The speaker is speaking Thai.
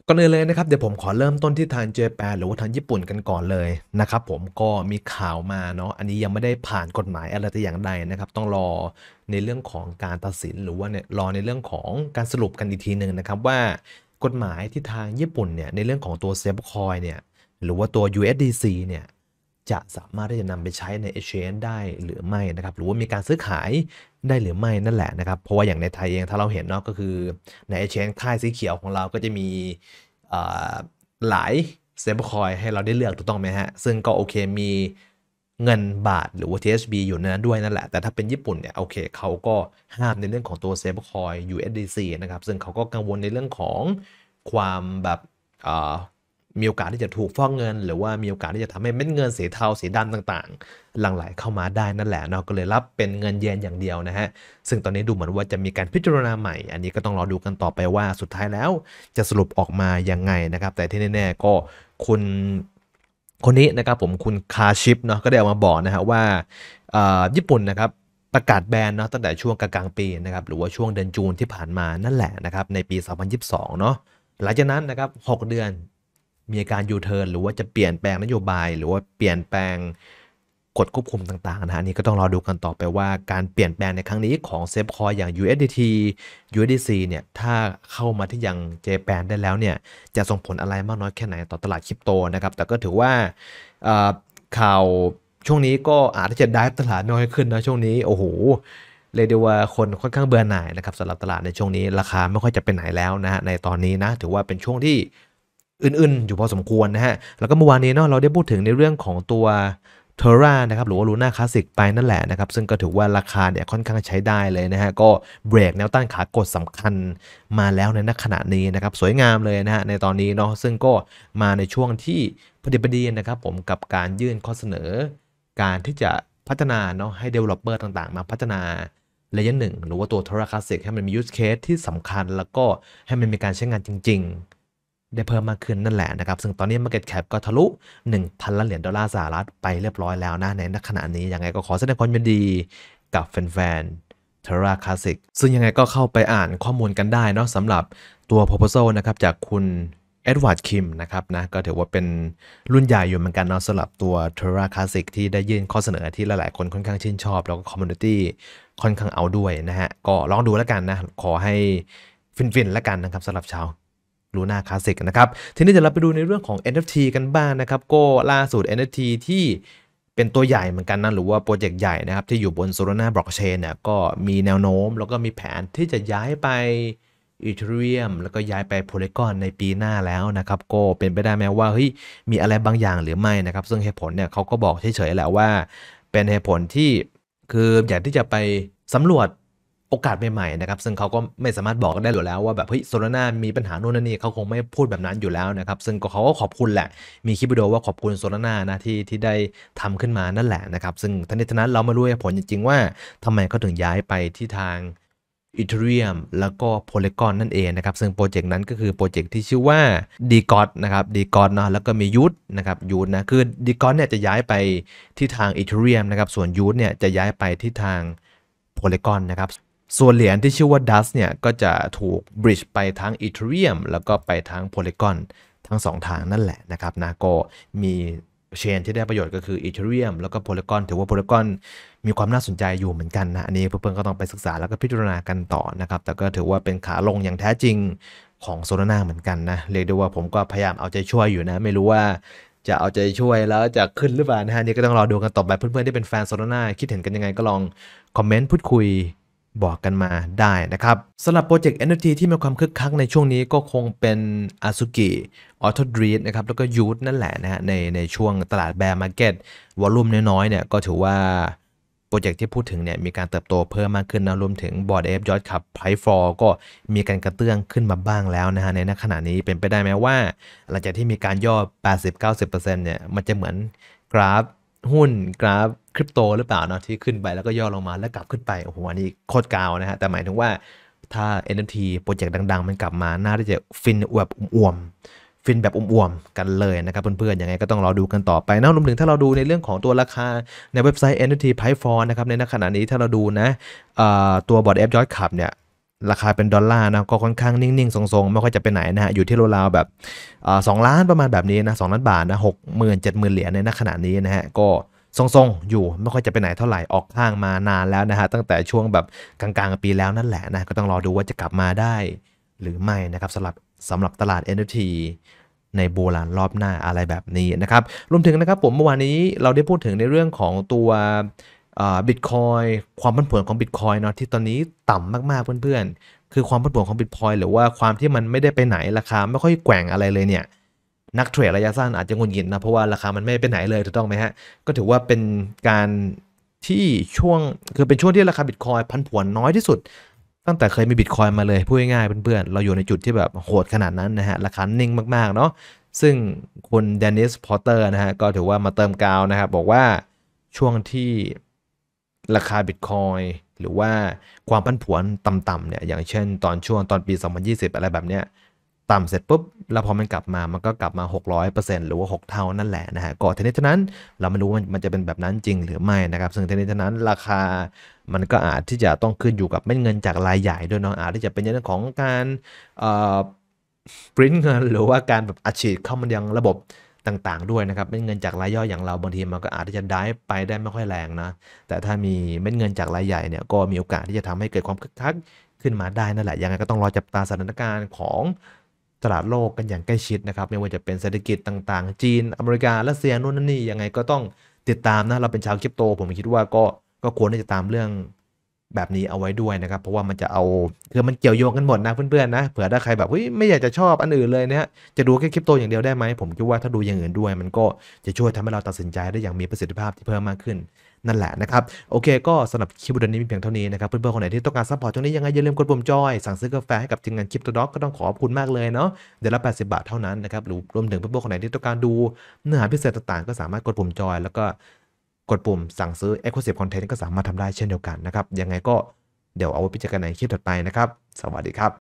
ก่อนอื่นเลยนะครับเดี๋ยวผมขอเริ่มต้นที่ทางเจแปนหรือว่าทางญี่ปุ่นกันก่อนเลยนะครับผมก็มีข่าวมาเนาะอันนี้ยังไม่ได้ผ่านกฎหมายอะไรแต่อย่างใดนะครับต้องรอในเรื่องของการตัดสินหรือว่าเนี่ยรอในเรื่องของการสรุปกันอีกทีหนึ่งนะครับว่ากฎหมายที่ทางญี่ปุ่นเนี่ยในเรื่องของตัว stablecoin เนี่ยหรือว่าตัว USDC เนี่ยจะสามารถที่จะนำไปใช้ใน exchange ได้หรือไม่นะครับหรือว่ามีการซื้อขายได้หรือไม่นั่นแหละนะครับเพราะว่าอย่างในไทยเองถ้าเราเห็นเนาะก็คือใน exchange ค่ายสีเขียวของเราก็จะมี อ่าหลาย stablecoin ให้เราได้เลือกถูกต้องไหมฮะซึ่งก็โอเคมีเงินบาทหรือว่า THB อยู่ในนั้นด้วยนั่นแหละแต่ถ้าเป็นญี่ปุ่นเนี่ยโอเคเขาก็ห้ามในเรื่องของตัว stablecoin USDC นะครับซึ่งเขาก็กังวลในเรื่องของความแบบมีโอกาสที่จะถูกฟอกเงินหรือว่ามีโอกาสที่จะทำให้เม็ดเงินสีเทาสีดำต่างๆหลั่งไหลเข้ามาได้นั่นแหละเนาะก็เลยรับเป็นเงินเยนอย่างเดียวนะฮะซึ่งตอนนี้ดูเหมือนว่าจะมีการพิจารณาใหม่อันนี้ก็ต้องรอดูกันต่อไปว่าสุดท้ายแล้วจะสรุปออกมายังไงนะครับแต่ที่แน่ๆก็คุณคนนี้นะครับผมคุณคาชิปเนาะก็ได้ออกมาบอกนะฮะว่าญี่ปุ่นนะครับประกาศแบนเนาะตั้งแต่ช่วงกลางปีนะครับหรือว่าช่วงเดือนจูนที่ผ่านมานั่นแหละนะครับในปี2022เนาะหลังจากนั้นนะครับ6เดือนมีการยูเทิร์นหรือว่าจะเปลี่ยนแปลงนโยบายหรือว่าเปลี่ยนแปลงกฎควบคุมต่างๆนะฮะนี่ก็ต้องรอดูกันต่อไปว่าการเปลี่ยนแปลงในครั้งนี้ของเซฟคอยอย่าง USDT USDC เนี่ยถ้าเข้ามาที่ยังเจแปนได้แล้วเนี่ยจะส่งผลอะไรมากน้อยแค่ไหนต่อตลาดคริปโตนะครับแต่ก็ถือว่าข่าวช่วงนี้ก็อาจจะได้ตลาดน้อยขึ้นนะช่วงนี้โอ้โหเรียกได้ว่าคนค่อนข้างเบื่อหน่ายนะครับสำหรับตลาดในช่วงนี้ราคาไม่ค่อยจะไปไหนแล้วนะฮะในตอนนี้นะถือว่าเป็นช่วงที่อื่นๆอยู่พอสมควรนะฮะแล้วก็เมื่อวานนี้เนาะเราได้พูดถึงในเรื่องของตัว เทอร่านะครับหรือว่าลูน่าคลาสสิกไปนั่นแหละนะครับซึ่งก็ถือว่าราคาเนี่ยค่อนข้างใช้ได้เลยนะฮะก็เบรกแนวต้านขากดสำคัญมาแล้วในขณะนี้นะครับสวยงามเลยนะฮะในตอนนี้เนาะซึ่งก็มาในช่วงที่พอดีนะครับผมกับการยื่นข้อเสนอการที่จะพัฒนาเนาะให้ developer ต่างๆมาพัฒนาเลเยอร์1หรือว่าตัว Terra Classic ให้มันมี use case ที่สำคัญแล้วก็ให้มันมีการใช้งานจริงๆได้เพิ่มมากขึ้นนั่นแหละนะครับซึ่งตอนนี้ Market Cap ก็ทะลุ 1,000 ล้านเหรียญดอลลาร์สหรัฐไปเรียบร้อยแล้วนะในขณะนี้ยังไงก็ขอแสดงความยินดีกับแฟนๆ Terra Classic ซึ่งยังไงก็เข้าไปอ่านข้อมูลกันได้เนาะสำหรับตัว proposal นะครับจากคุณเอ็ดวาร์ดคิมนะครับนะก็ถือว่าเป็นรุ่นใหญ่อยู่เหมือนกันเนาะสำหรับตัว Terra Classic ที่ได้ยื่นข้อเสนอที่หลายๆคนค่อนข้างชื่นชอบแล้วก็ Community ค่อนข้างเอาด้วยนะฮะก็ลองดูแล้วกันนะขอให้ฟินๆแล้วกันนะครับสำหรับชาวลูน่าคลาสสิกนะครับทีนี้เดี๋ยวเราไปดูในเรื่องของ NFT กันบ้างนะครับก็ล่าสุด NFT ที่เป็นตัวใหญ่เหมือนกันนะหรือว่าโปรเจกต์ใหญ่นะครับที่อยู่บน Solana Blockchain เนี่ยก็มีแนวโน้มแล้วก็มีแผนที่จะย้ายไป Ethereum แล้วก็ย้ายไป Polygon ในปีหน้าแล้วนะครับก็เป็นไปได้ไหมว่าเฮ้ยมีอะไรบางอย่างหรือไม่นะครับซึ่งเหตุผลเนี่ยเขาก็บอกเฉยๆแหละว่าเป็นเหตุผลที่คืออยากที่จะไปสำรวจโอกาสใหม่ๆนะครับซึ่งเขาก็ไม่สามารถบอกได้อยู่แล้วว่าแบบเฮ้ย Solana มีปัญหาโน่นนั่นนี่เขาคงไม่พูดแบบนั้นอยู่แล้วนะครับซึ่งเขาก็ขอบคุณแหละมีคลิปวิดีโอว่าขอบคุณ Solana นะที่ได้ทำขึ้นมานั่นแหละนะครับซึ่งทั้งนี้ทั้งนั้นเราไม่รู้เหตุผลจริงๆว่าทำไมเขาถึงย้ายไปที่ทาง Ethereum แล้วก็ Polygon นั่นเองนะครับซึ่งโปรเจกต์นั้นก็คือโปรเจกต์ที่ชื่อว่า DGOT นะครับ DGOT เนาะแล้วก็มี YUT นะครับ YUT นะคือ DGOT เนี่ยจะย้ายไปที่ทาง Ethereum นะครับส่วน YUT เนี่ยจะย้ายไปที่ทาง Polygon นะครับส่วนเหรียญที่ชื่อว่า Dust เนี่ยก็จะถูก bridge ไปทั้ง Ethereum แล้วก็ไปทั้ง Polygon ทั้ง2ทางนั่นแหละนะครับนะก็มีเชนที่ได้ประโยชน์ก็คือ Ethereum แล้วก็ Polygon ถือว่า Polygon มีความน่าสนใจอยู่เหมือนกันนะอันนี้เพื่อนๆก็ต้องไปศึกษาแล้วก็พิจารณากันต่อนะครับแต่ก็ถือว่าเป็นขาลงอย่างแท้จริงของ Solana เหมือนกันนะเรียกได้ว่าผมก็พยายามเอาใจช่วยอยู่นะไม่รู้ว่าจะเอาใจช่วยแล้วจะขึ้นหรือเปล่านะฮะนี่ก็ต้องรอดูกันต่อไปเพื่อนๆที่เป็นแฟน Solana คิดเห็นกันยังไงก็ลองคอมเมนต์พูดคุยบอกกันมาได้นะครับสำหรับโปรเจกต์ NFT ที่มีความคึกคักในช่วงนี้ก็คงเป็น Azuki Auto Dream นะครับแล้วก็ Youth นั่นแหละนะฮะในช่วงตลาด Bear Market วอลลุ่มน้อยๆเนี่ยก็ถือว่าโปรเจกต์ที่พูดถึงเนี่ยมีการเติบโตเพิ่มมากขึ้นนะรวมถึง Bored Ape Yacht Club Price Floor ก็มีการกระเตื้องขึ้นมาบ้างแล้วนะฮะในขณะนี้เป็นไปได้ไหมว่าหลังจากที่มีการย่อ 80-90% เนี่ยมันจะเหมือนกราฟหุ้นกราฟคริปโตหรือเปล่าเนาะที่ขึ้นไปแล้วก็ย่อลงมาแล้วกลับขึ้นไปโอ้โหอันนี้โคตรกาวนะฮะแต่หมายถึงว่าถ้า NFT โปรเจกต์ดังๆมันกลับมาน่าจะฟินแบบอ่วมๆฟินแบบอ่วมๆกันเลยนะครับเพื่อนๆยังไงก็ต้องรอดูกันต่อไปนะรวมถึงถ้าเราดูในเรื่องของตัวราคาในเว็บไซต์ NFT Price Floor นะครับในขณะนี้ถ้าเราดูนะตัว Bored Ape Yacht Club เนี่ยราคาเป็นดอลลาร์นะก็ค่อนข้างนิ่งๆทรงๆไม่ค่อยจะไปไหนนะฮะอยู่ที่ราวๆแบบ2ล้านประมาณแบบนี้นะ2ล้านบาทนะ60,000 70,000เหรียญในณขณะนี้นะฮะก็ทรงๆอยู่ไม่ค่อยจะไปไหนเท่าไหร่ออกข้างมานานแล้วนะฮะตั้งแต่ช่วงแบบกลางๆปีแล้วนั่นแหละนะก็ต้องรอดูว่าจะกลับมาได้หรือไม่นะครับสำหรับตลาด NFT ในบูรันรอบหน้าอะไรแบบนี้นะครับรวมถึงนะครับผมเมื่อวานนี้เราได้พูดถึงในเรื่องของตัวบิตคอยความผันผวนของบิตคอยเนาะที่ตอนนี้ต่ำมากๆเพื่อนๆคือความผันผวนของบิตคอยหรือว่าความที่มันไม่ได้ไปไหนราคาไม่ค่อยแกว่งอะไรเลยเนี่ยนักเทรดระยะสั้นอาจจะหงุดหงิดนะเพราะว่าราคามันไม่ไปไหนเลยถูกต้องไหมฮะก็ถือว่าเป็นการที่ช่วงคือเป็นช่วงที่ราคาบิตคอยผันผวนน้อยที่สุดตั้งแต่เคยมีบิตคอยมาเลยพูดง่ายๆเพื่อนๆเราอยู่ในจุดที่แบบโหดขนาดนั้นนะฮะราคานิ่งมากๆเนาะซึ่งคุณเดนิสพอตเตอร์นะฮะก็ถือว่ามาเติมกาวนะครับบอกว่าช่วงที่ราคาบิตคอยหรือว่าความผันผวนต่ำๆเนี่ยอย่างเช่นตอนปี2020อะไรแบบเนี้ยต่ำเสร็จปุ๊บแล้วพอมันกลับมามันก็กลับมา600%หรือว่า6เท่านั่นแหละนะฮะก็ทีนี้เท่านั้นเราไม่รู้ว่ามันจะเป็นแบบนั้นจริงหรือไม่นะครับซึ่งทีนี้เท่านั้นราคามันก็อาจที่จะต้องขึ้นอยู่กับเม็ดเงินจากรายใหญ่ด้วยเนาะอาจที่จะเป็นเรื่องของการเอ่อ ปริ้นเงินหรือว่าการแบบอัดฉีดเข้ามายังระบบต่างๆด้วยนะครับเม็ดเงินจากรายย่อยอย่างเราบางทีมันก็อาจที่จะได้ไปได้ไม่ค่อยแรงนะแต่ถ้ามีเม็ดเงินจากรายใหญ่เนี่ยก็มีโอกาสที่จะทำให้เกิดความคึกคักขึ้นมาได้นั่นแหละยังไงก็ต้องรอจับตาสถานการณ์ของตลาดโลกกันอย่างใกล้ชิดนะครับไม่ว่าจะเป็นเศรษฐกิจต่างๆจีนอเมริการัสเซียนู่นนั่นนี่ยังไงก็ต้องติดตามนะเราเป็นชาวคริปโตผมคิดว่าก็ควรที่จะตามเรื่องแบบนี้เอาไว้ด้วยนะครับเพราะว่ามันจะเอาคือมันเกี่ยวโยงกันหมดนะเพื่อนๆนะเผื่อถ้าใครแบบเฮ้ยไม่อยากจะชอบอันอื่นเลยนะฮะจะดูแค่คริปโตอย่างเดียวได้ไหมผมคิดว่าถ้าดูอย่างอื่นด้วยมันก็จะช่วยทำให้เราตัดสินใจได้อย่างมีประสิทธิภาพที่เพิ่มมากขึ้นนั่นแหละนะครับโอเคก็สำหรับคลิปวิดีโอนี้มีเพียงเท่านี้นะครับเพื่อนๆคนไหนที่ต้องการซัพพอร์ตช่วงนี้ยังไงอย่าลืมกดปุ่มจอยสั่งซื้อกาแฟให้กับทีมงาน Crypto Dog ก็ต้องขอบคุณมากเลยเนาะเดือนละ80 บาทเท่านั้นนะครับหรือรวมถึงเพื่อนๆคนไหนที่ต้องการดูเนื้อหาพิเศษต่างๆก็สามารถกดปุ่มจอยแล้วก็กดปุ่มสั่งซื้อ Exclusive Content ก็สามารถทำได้เช่นเดียวกันนะครับยังไงก็เดี๋ยวเอาไว้พิจารณาในคลิปถัดไปนะครับสวัสดีครับ